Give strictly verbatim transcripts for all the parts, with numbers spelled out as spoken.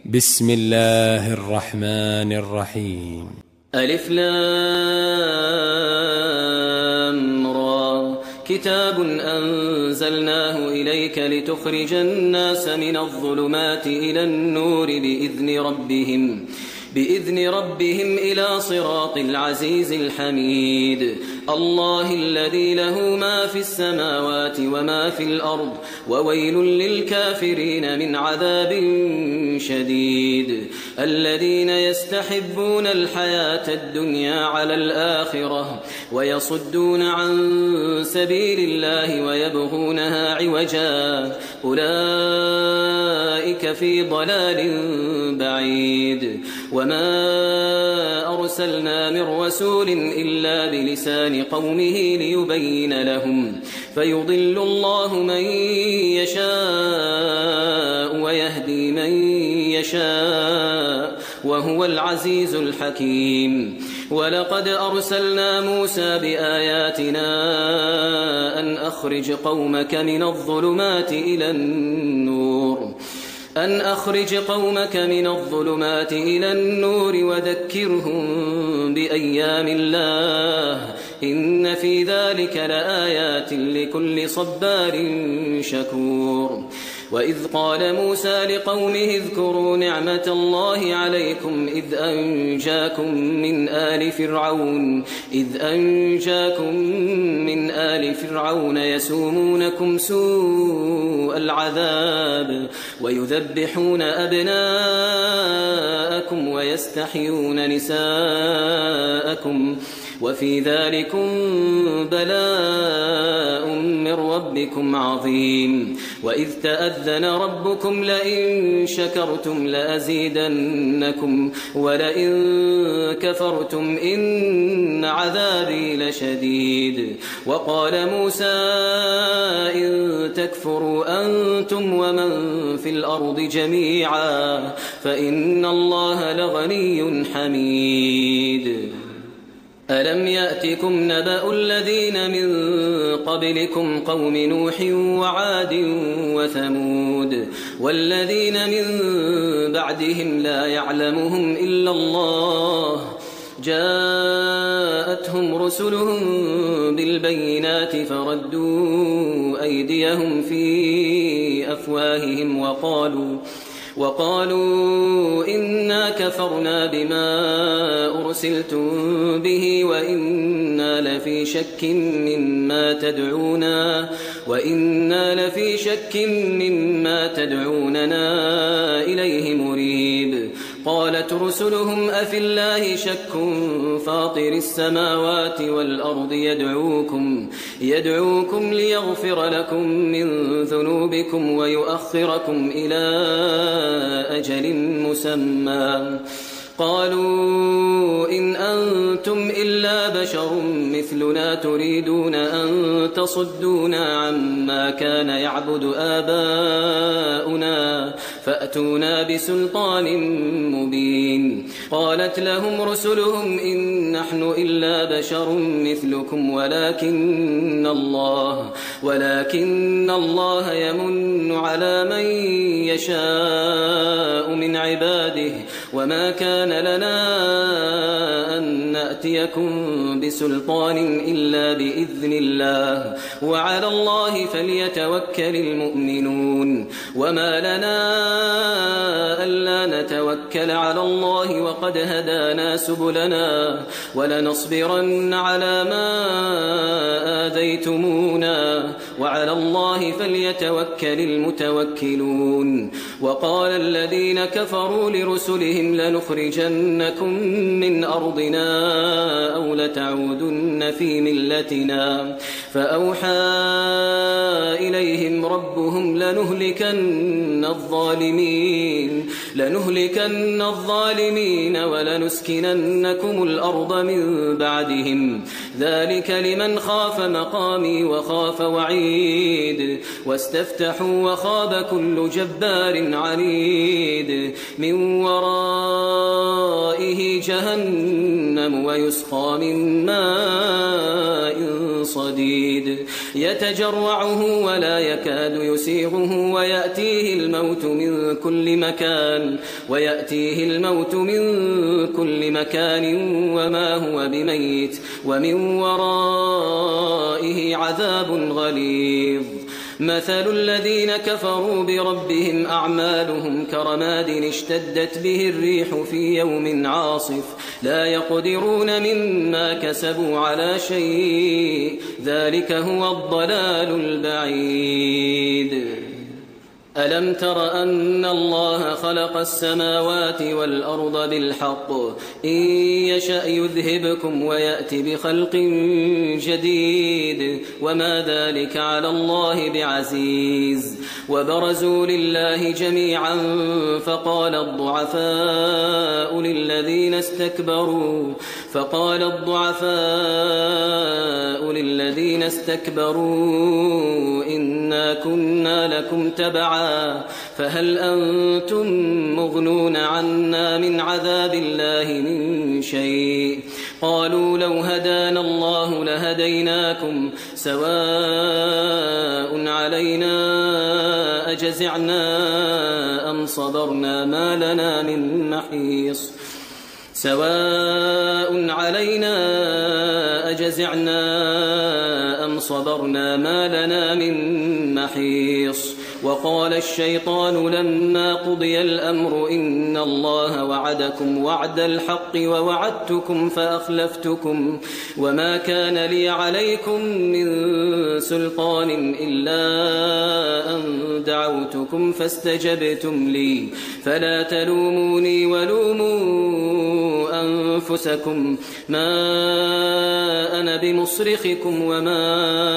بسم الله الرحمن الرحيم. ألف لام را كتاب أنزلناه إليك لتخرج الناس من الظلمات إلى النور بإذن ربهم بإذن ربهم إلى صراط العزيز الحميد. الله الذي له ما في السماوات وما في الأرض وويل للكافرين من عذاب شديد. الذين يستحبون الحياة الدنيا على الآخرة ويصدون عن سبيل الله ويبغونها عوجا أولئك في ضلال بعيد. وما أرسلنا من رسول إلا بلسان قومه ليبين لهم فيضل الله من يشاء ويهدي من يشاء وهو العزيز الحكيم. ولقد أرسلنا موسى بآياتنا أن أخرج قومك من الظلمات إلى النور أن أخرج قومك من الظلمات إلى النور وذكرهم بأيام الله إن في ذلك لآيات لكل صبار شكور. وإذ قال موسى لقومه اذكروا نعمة الله عليكم إذ أنجاكم من آل فرعون إذ أنجاكم من آل فرعون يسومونكم سوء العذاب ويذبحون أبناءكم ويستحيون نساءكم وفي ذلكم بلاء من ربكم عظيم. وإذ تأذن ربكم لئن شكرتم لأزيدنكم ولئن كفرتم إن عذابي لشديد. وقال موسى إن تكفروا أنتم ومن في الأرض جميعا فإن الله لغني حميد. ألم يأتكم نبأ الذين من قبلكم قوم نوح وعاد وثمود والذين من بعدهم لا يعلمهم إلا الله جاءتهم رسلهم بالبينات فردوا أيديهم في أفواههم وقالوا وقالوا إنا كفرنا بما أرسلتم به وإنا لفي شك مما تدعونا وإنا لفي شك مما تدعوننا إليه مريب. قالت رسلهم أفي الله شك فاطر السماوات والأرض يدعوكم يدعوكم ليغفر لكم من ذنوبكم ويؤخركم إلى أجل مسمى. قالوا إن أنتم إلا بشر مثلنا تريدون أن تصدونا عما كان يعبد آباؤنا فأتونا بسلطان مبين. قالت لهم رسلهم إن نحن إلا بشر مثلكم ولكن الله ولكن الله يمن على من يشاء من عباده وما كان لنا أن نأتيكم بسلطان إلا بإذن الله وعلى الله فليتوكل المؤمنون. وما لنا ألا نتوكل على الله وقد هدانا سبلنا ولنصبرن على ما آذيتمونا وعلى الله فليتوكل المتوكلون. وقال الذين كفروا لرسلهم لنخرجنكم من أرضنا أو لتعودن في ملتنا فأوحى إليهم ربهم لنهلكن الظالمين لنهلكن الظالمين ولنسكننكم الأرض من بعدهم ذلك لمن خاف مقامي وخاف وعيد. واستفتحوا وخاب كل جبار عنيد من ورائه جهنم ويسقى من ماء صديد يتجرعه ولا يكاد يسيغه ويأتيه الموت من كل مكان ويأتيه الموت من كل مكان وما هو بميت ومن ورائه عذاب غليظ. مثل الذين كفروا بربهم أعمالهم كرماد اشتدت به الريح في يوم عاصف لا يقدرون مما كسبوا على شيء ذلك هو الضلال البعيد. ألم تر أن الله خلق السماوات والأرض بالحق إن يشأ يذهبكم ويأتي بخلق جديد وما ذلك على الله بعزيز. وبرزوا لله جميعا فقال الضعفاء للذين استكبروا فقال الضعفاء للذين استكبروا إنا كنا لكم تبعا فهل أنتم مغنون عنا من عذاب الله من شيء قالوا لو هدانا الله لهديناكم سواء علينا أجزعنا أم صبرنا ما لنا من محيص سواء علينا أجزعنا أم صبرنا ما لنا من محيص. وقال الشيطان لما قضي الأمر إن الله وعدكم وعد الحق ووعدتكم فأخلفتكم وما كان لي عليكم من سلطان إلا أن دعوتكم فاستجبتم لي فلا تلوموني ولوموا أنفسكم ما أنا بمصرخكم وما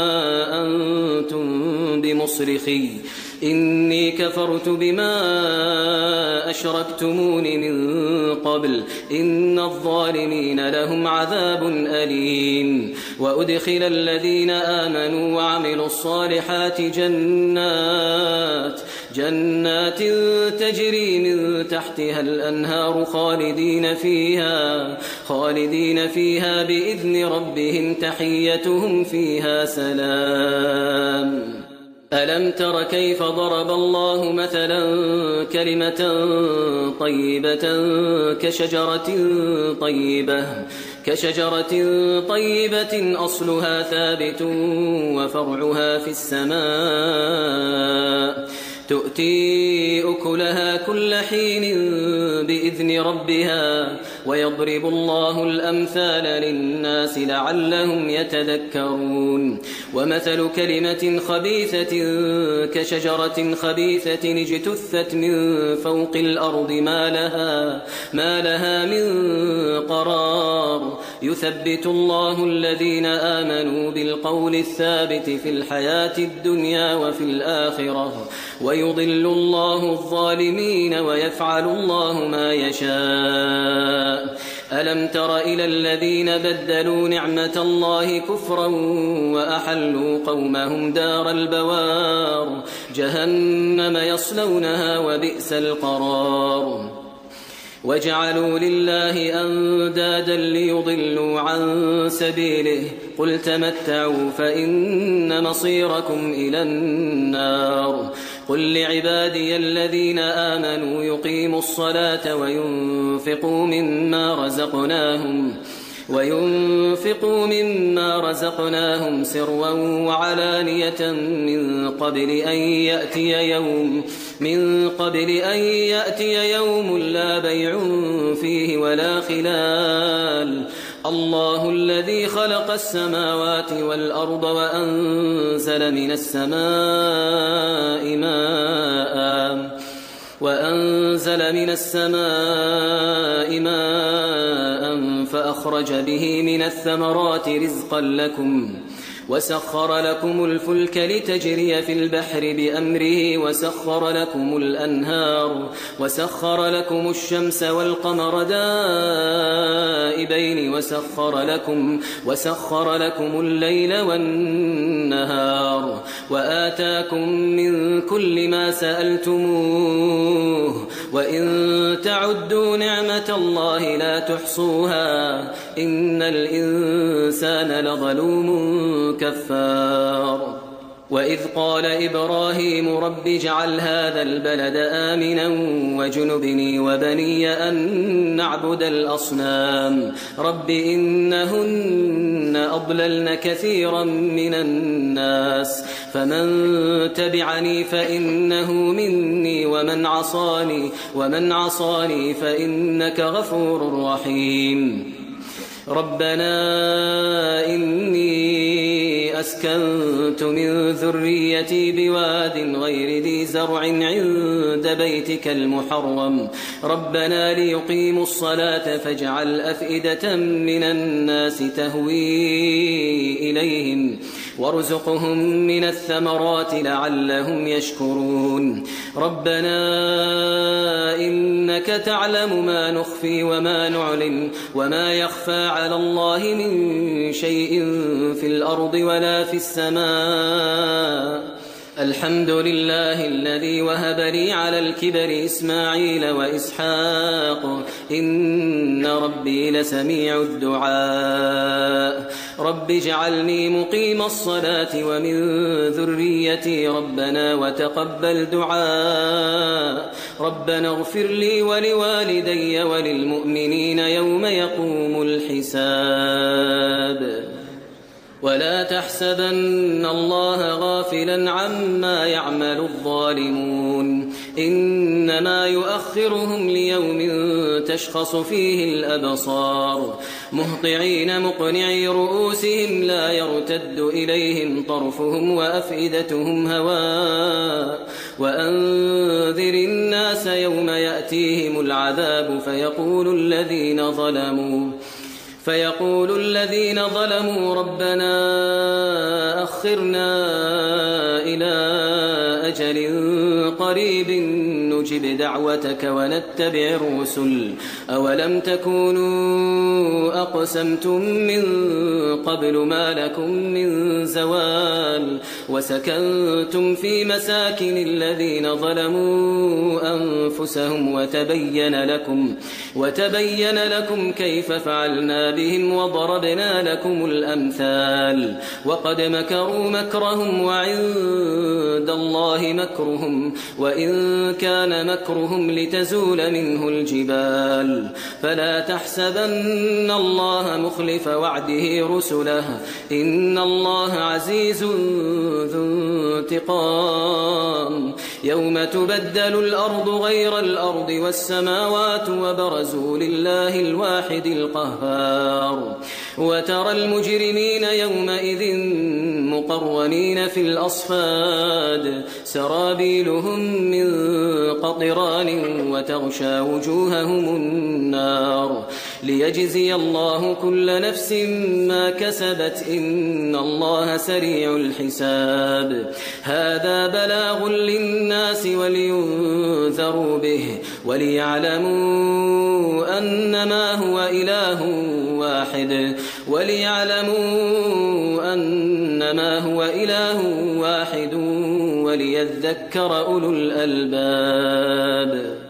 أنتم بمصرخي إني كفرت بما أشركتمون من قبل إن الظالمين لهم عذاب أليم. وأدخل الذين آمنوا وعملوا الصالحات جنات جنات تجري من تحتها الأنهار خالدين فيها خالدين فيها بإذن ربهم تحيتهم فيها سلام. ألم تر كيف ضرب الله مثلا كلمة طيبة كشجرة طيبة كشجرة طيبة أصلها ثابت وفرعها في السماء تؤتي أكلها كل حين بإذن ربها ويضرب الله الأمثال للناس لعلهم يتذكرون. ومثل كلمة خبيثة كشجرة خبيثة اجتثت من فوق الأرض ما لها, ما لها من قرار يثبت الله الذين آمنوا بالقول الثابت في الحياة الدنيا وفي الآخرة ويضل الله الظالمين ويفعل الله ما يشاء. ألم تر إلى الذين بدلوا نعمة الله كفرا وأحلوا قومهم دار البوار جهنم يصلونها وبئس القرار. وجعلوا لله أندادا ليضلوا عن سبيله قل تمتعوا فإن مصيركم إلى النار. قل لعبادي الذين آمنوا يقيموا الصلاة وينفقوا مما رزقناهم وينفقوا مما رزقناهم سرا وعلانية من قبل أن يأتي يوم من قبل أن يأتي يوم لا بيع فيه ولا خلال. الله الذي خلق السماوات والأرض وأنزل من السماء ماء وأنزل من السماء ماء فأخرج به من الثمرات رزقا لكم وسخر لكم الفلك لتجري في البحر بأمره وسخر لكم الأنهار وسخر لكم الشمس والقمر دائبين وسخر لكم وسخر لكم الليل والنهار وآتاكم من كل ما سألتموه وإن تعدوا نعمة الله لا تحصوها إن الإنسان لظلوم كفار وإذ قال إبراهيم رب اجعل هذا البلد آمنا وجنبني وبني أن نعبد الأصنام رب إنهن أضللن كثيرا من الناس فمن تبعني فإنه مني ومن عصاني ومن عصاني فإنك غفور رحيم ربنا إني أسكنت من ذريتي بواد غير ذي زرع عند بيتك المحرم ربنا ليقيموا الصلاة فاجعل أفئدة من الناس تهوي إليهم وارزقهم من الثمرات لعلهم يشكرون ربنا إنك تعلم ما نخفي وما نعلن وما يخفى على الله من شيء في الأرض ولا في السماء الحمد لله الذي وهب لي على الكبر إسماعيل وإسحاق إن ربي لسميع الدعاء رب اجعلني مقيم الصلاة ومن ذريتي ربنا وتقبل دعاء ربنا اغفر لي ولوالدي وللمؤمنين يوم يقوم الحساب ولا تحسبن الله غافلا عما يعمل الظالمون إنما يؤخرهم ليوم تشخص فيه الأبصار مهطعين مقنعي رؤوسهم لا يرتد إليهم طرفهم وأفئدتهم هواء وأنذر الناس يوم يأتيهم العذاب فيقول الذين ظلموا فيقول الذين ظلموا ربنا أخرنا إلى أجل قريب نجب دعوتك ونتبع الرسل أولم تكونوا أقسمتم من قبل ما لكم من زوال وسكنتم في مساكن الذين ظلموا أنفسهم وتبين لكم وتبين لكم كيف فعلنا بهم وضربنا لكم الأمثال وقد مكروا مكرهم وعند الله مكرهم وإن كان مكرهم لتزول منه الجبال فلا تحسبن الله مخلف وعده رسله إن الله عزيز ذو انتقام يوم تبدل الأرض غير الأرض والسماوات وبرزوا لله الواحد القهار وترى المجرمين يومئذ مقرنين في الأصفاد سرابيلهم من قطران وتغشى وجوههم النار ليجزي الله كل نفس ما كسبت إن الله سريع الحساب هذا بلاغ للناس ولينذروا به وليعلموا أنما هو إله واحد وليعلموا أنما هو إله واحد وليذكر أولو الألباب